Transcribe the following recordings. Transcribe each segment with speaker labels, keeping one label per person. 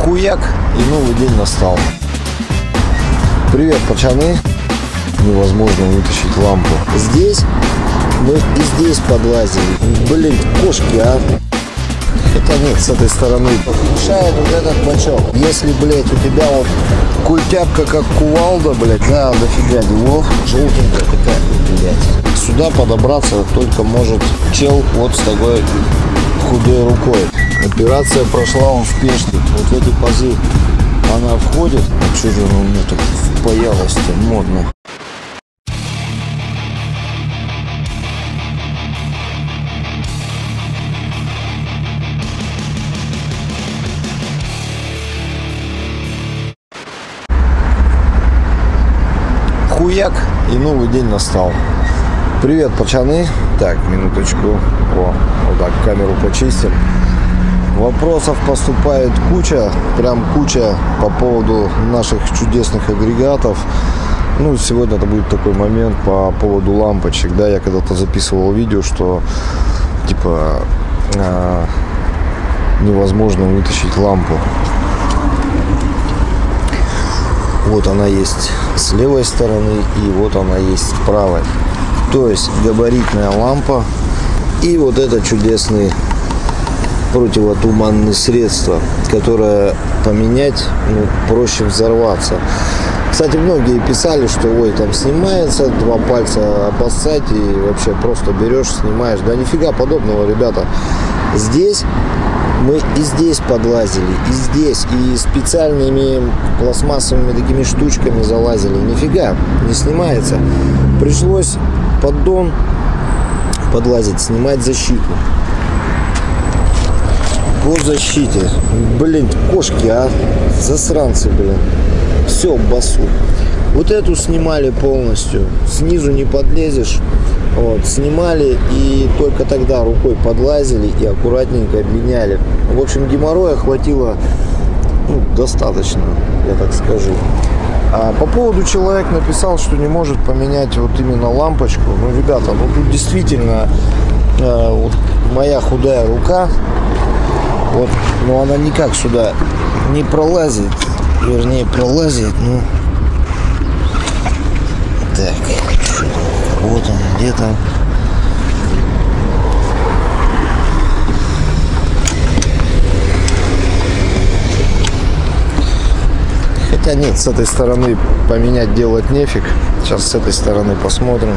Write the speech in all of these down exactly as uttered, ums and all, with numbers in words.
Speaker 1: Хуяк, и новый день настал. Привет, пацаны. Невозможно вытащить лампу. Здесь мы и здесь подлазили. Блин, кошки, а. Хотя нет, с этой стороны мешает вот этот бачок. Если, блядь, у тебя вот культяпка как кувалда, блядь, да, дофига делов. Желтенькая такая, блядь. Сюда подобраться только может чел вот с такой худой рукой. Операция прошла успешно. Вот в эти пазы она входит. А что же она у меня так впаялась-то модно? Хуяк, и новый день настал. Привет, пацаны. Так, минуточку. О, вот так камеру почистим. Вопросов поступает куча, прям куча по поводу наших чудесных агрегатов. Ну, сегодня это будет такой момент по поводу лампочек. Да, я когда-то записывал видео, что типа э, невозможно вытащить лампу. Вот она есть с левой стороны, и вот она есть с правой. То есть габаритная лампа и вот это чудесный противотуманное средство, которое поменять, ну, проще взорваться. Кстати, многие писали, что ой, там снимается, два пальца обоссать и вообще просто берешь, снимаешь. Да нифига подобного, ребята. Здесь мы и здесь подлазили, и здесь, и специальными пластмассовыми такими штучками залазили. Нифига не снимается. Пришлось поддон подлазить, снимать защиту. По защите. Блин, кошки, а. Засранцы, блин. Все, басу. Вот эту снимали полностью. Снизу не подлезешь. Вот, снимали и только тогда рукой подлазили и аккуратненько обменяли. В общем, геморроя хватило, ну, достаточно, я так скажу. А по поводу человек написал, что не может поменять вот именно лампочку. Ну, ребята, ну тут действительно э, вот моя худая рука, вот, но она никак сюда не пролазит, вернее пролазит, ну, так, вот он, где-то. Хотя нет, с этой стороны поменять делать нефиг. Сейчас с этой стороны посмотрим.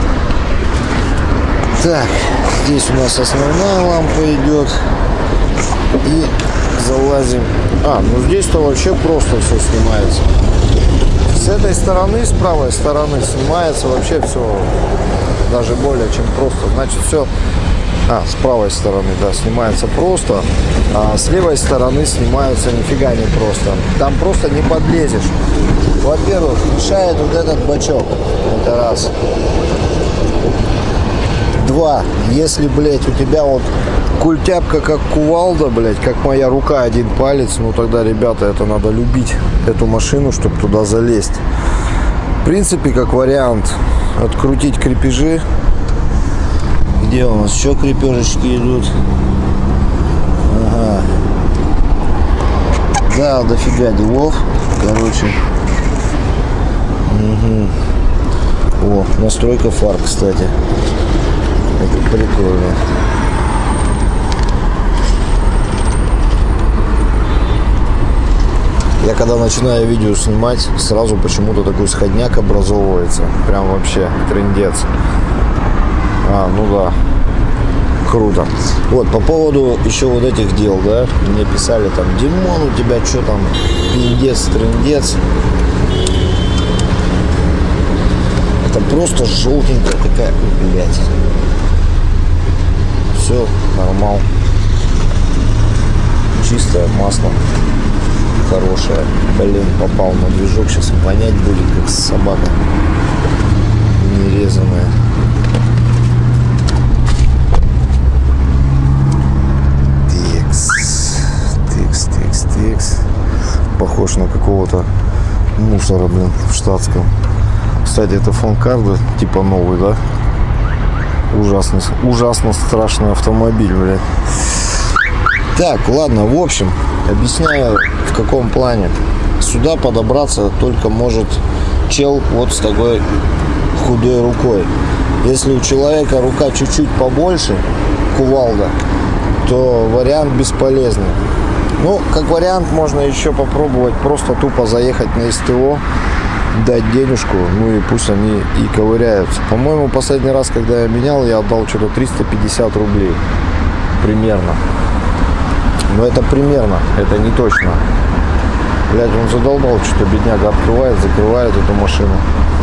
Speaker 1: Так, здесь у нас основная лампа идет. И залазим. А, ну здесь-то вообще просто все снимается. С этой стороны, с правой стороны снимается вообще все, даже более чем просто. Значит, все. А, с правой стороны, да, снимается просто, а с левой стороны снимаются нифига не просто. Там просто не подлезешь. Во-первых, мешает вот этот бачок. Это раз. Два. Если, блядь, у тебя вот культяпка как кувалда, блядь, как моя рука, один палец, ну тогда, ребята, это надо любить, эту машину, чтобы туда залезть. В принципе, как вариант, открутить крепежи. Где у нас еще крепежечки идут? Ага. Да, дофига делов. Короче. Угу. О, настройка фар, кстати. Это прикольно. Я когда начинаю видео снимать, сразу почему-то такой сходняк образовывается. Прям вообще трындец. А, ну да. Круто. Вот, по поводу еще вот этих дел, да, мне писали там: Димон, у тебя что там, пиндец, трындец. Это просто желтенькая такая, блядь. Все, нормал. Чистое масло. Хорошее. Блин, попал на движок. Сейчас вонять будет, как собака. Нерезанная. Похож на какого-то мусора, блин, в штатском. Кстати, это фон-карда, типа новый, да? Ужасно, ужасно страшный автомобиль, блин. Так, ладно, в общем, объясняю в каком плане. Сюда подобраться только может чел вот с такой худой рукой. Если у человека рука чуть-чуть побольше, кувалда, то вариант бесполезный. Ну, как вариант, можно еще попробовать просто тупо заехать на СТО, дать денежку, ну и пусть они и ковыряются. По-моему, последний раз, когда я менял, я отдал что-то триста пятьдесят рублей. Примерно. Но это примерно, это не точно. Блядь, он задолбал, что бедняга открывает, закрывает эту машину.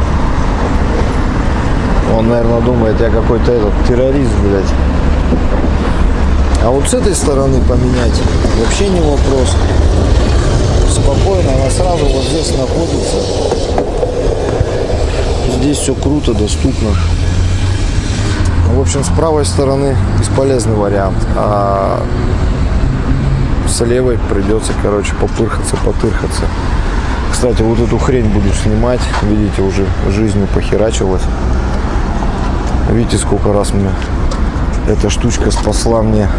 Speaker 1: Он, наверное, думает, я какой-то этот террорист, блядь. А вот с этой стороны поменять вообще не вопрос. Спокойно, она сразу вот здесь находится. Здесь все круто, доступно. В общем, с правой стороны бесполезный вариант. А с левой придется, короче, попырхаться, потырхаться. Кстати, вот эту хрень буду снимать. Видите, уже жизнью похерачилась. Видите, сколько раз мне эта штучка спасла мне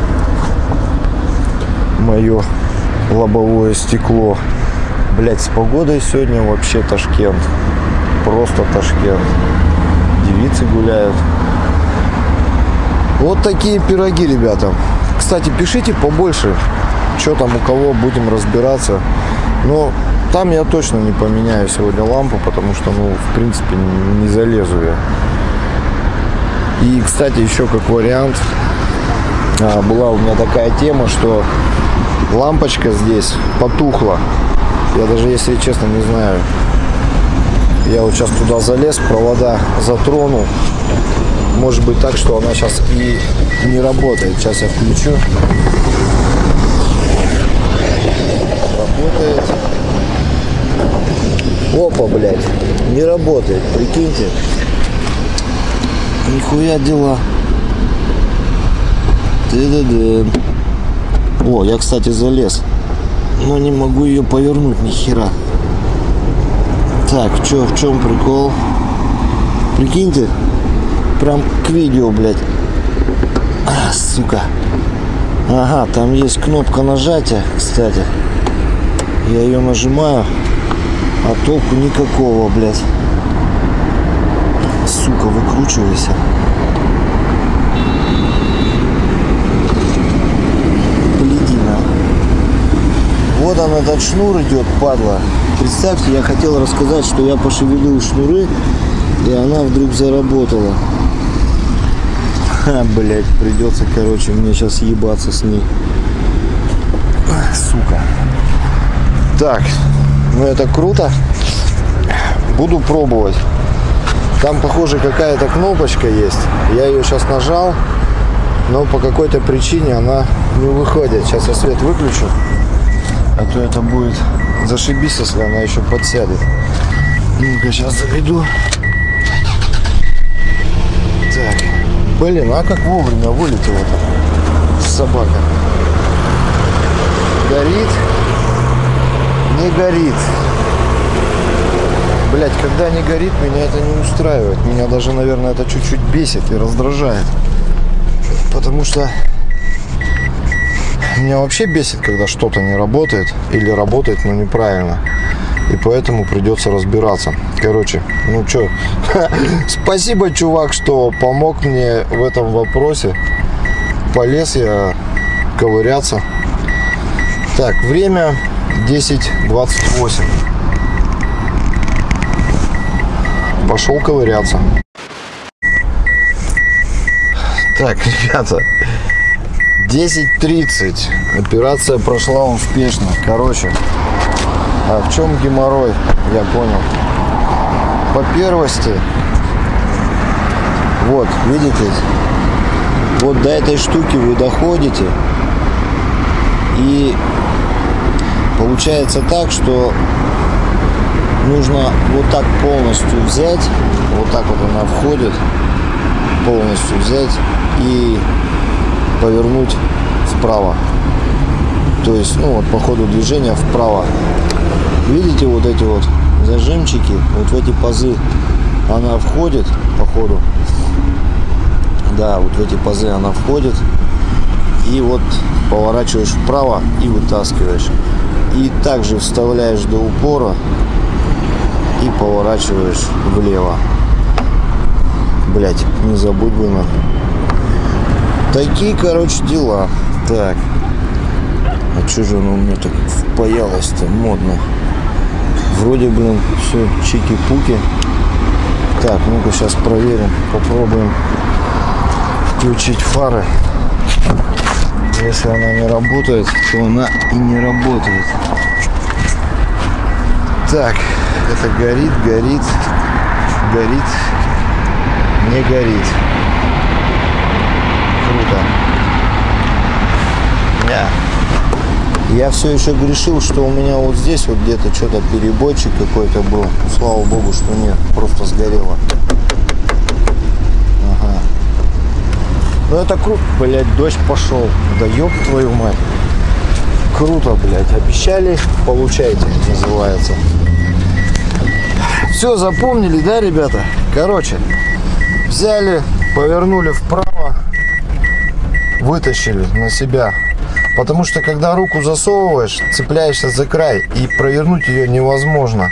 Speaker 1: мое лобовое стекло. Блять, с погодой сегодня вообще Ташкент. Просто Ташкент. Девицы гуляют. Вот такие пироги, ребята. Кстати, пишите побольше, что там у кого, будем разбираться. Но там я точно не поменяю сегодня лампу, потому что, ну, в принципе, не залезу я. И, кстати, еще как вариант, была у меня такая тема, что лампочка здесь потухла. Я даже, если честно, не знаю. Я вот сейчас туда залез, провода затронул. Может быть так, что она сейчас и не работает. Сейчас я включу. Работает. Опа, блядь. Не работает, прикиньте. Нихуя дела. Ты-да-да. О, я, кстати, залез. Но не могу ее повернуть ни хера. Так, чё, в чем прикол? Прикиньте. Прям к видео, блядь. А, сука. Ага, там есть кнопка нажатия, кстати. Я ее нажимаю, а толку никакого, блядь. Сука, выкручивайся. Блядина. Вот он, этот шнур идет, падла. Представьте, я хотел рассказать, что я пошевелил шнуры, и она вдруг заработала. Ха, блядь, придется, короче, мне сейчас ебаться с ней. Сука. Так, ну это круто. Буду пробовать. Там, похоже, какая-то кнопочка есть. Я ее сейчас нажал, но по какой-то причине она не выходит. Сейчас я свет выключу, а то это будет зашибись, если она еще подсядет. Ну-ка, сейчас заведу. Так, блин, а как вовремя вылетела-то собака? Горит? Не горит. Блять, когда не горит, меня это не устраивает. Меня даже, наверное, это чуть-чуть бесит и раздражает. Потому что меня вообще бесит, когда что-то не работает. Или работает, но неправильно. И поэтому придется разбираться. Короче, ну чё. Спасибо, чувак, что помог мне в этом вопросе. Полез я ковыряться. Так, время десять двадцать восемь. Пошел ковыряться. Так, ребята, десять тридцать. Операция прошла успешно. Короче, а в чем геморрой? Я понял. По первости, вот, видите, вот до этой штуки вы доходите, и получается так, что нужно вот так полностью взять, вот так вот она входит, полностью взять и повернуть вправо. То есть, ну вот по ходу движения вправо. Видите вот эти вот зажимчики, вот в эти пазы она входит по ходу. Да, вот в эти пазы она входит. и вот поворачиваешь вправо и вытаскиваешь. И также вставляешь до упора и поворачиваешь влево. Блять, не забудь бы на. Такие, короче, дела. Так. А что же оно у меня так впаялось-то модно? Вроде, блин, все чики-пуки. Так, ну-ка сейчас проверим. Попробуем включить фары. Если она не работает, то она и не работает. Так, это горит, горит, горит, не горит. Круто. Yeah. Я все еще грешил, что у меня вот здесь вот где-то что-то перебойчик какой-то был. Слава богу, что нет, просто сгорело. Ага. Ну это круто, блядь, дождь пошел. Да ёб твою мать. Круто, блядь. Обещали, получайте, называется. Все запомнили, да, ребята? Короче, взяли, повернули вправо, вытащили на себя. Потому что когда руку засовываешь, цепляешься за край, и провернуть ее невозможно.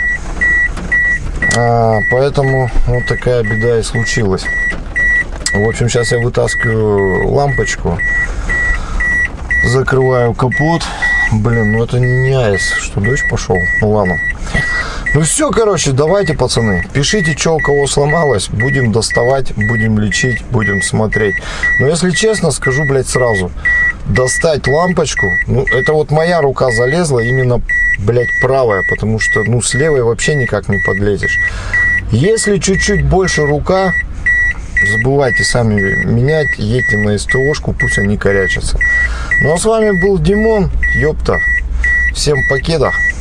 Speaker 1: А, поэтому вот такая беда и случилась. В общем, сейчас я вытаскиваю лампочку, закрываю капот. Блин, ну это не айс, что дождь пошел. Ну ладно. Ну все, короче, давайте, пацаны, пишите, что у кого сломалось. Будем доставать, будем лечить, будем смотреть. Но если честно, скажу, блядь, сразу. Достать лампочку, ну это вот моя рука залезла, именно, блядь, правая. Потому что, ну, с левой вообще никак не подлезешь. Если чуть-чуть больше рука, забывайте сами менять, едьте на СТОшку, пусть они корячатся. Ну а с вами был Димон, ёпта. Всем покеда.